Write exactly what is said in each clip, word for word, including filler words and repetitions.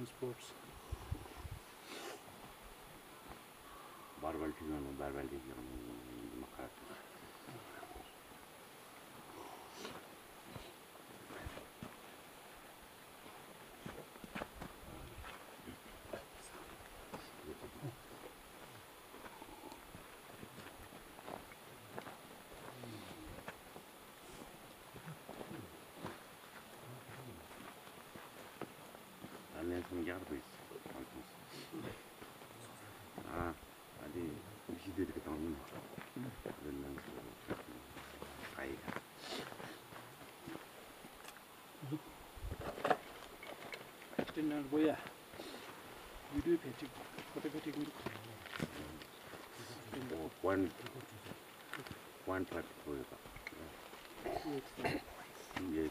transports. Variably on variably on Makat. Some yards. Ah, I did. She did it on the lunch. I didn't go. You do petty. What a petty good. One one part for yes.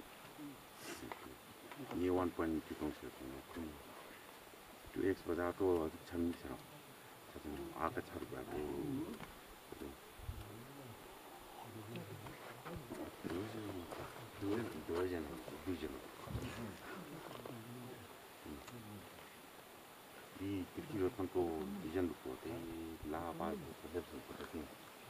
Near one point two concept. To export out all the Chinese architecture. Eurasian vision. The particular control vision for the lava perception for the thing.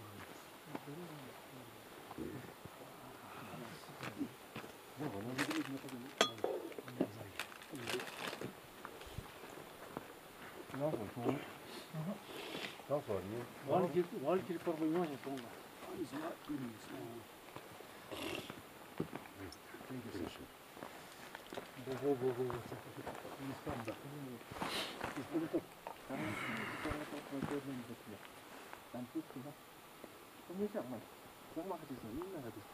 No, no, no, sorry. One kill, one kill for my one is not really small. Bubo, Bubo, he's from the. He's from the. I'm just going to. I'm just going to. I'm just going to.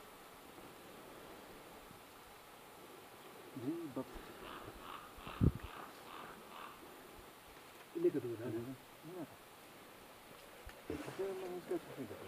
But look at that.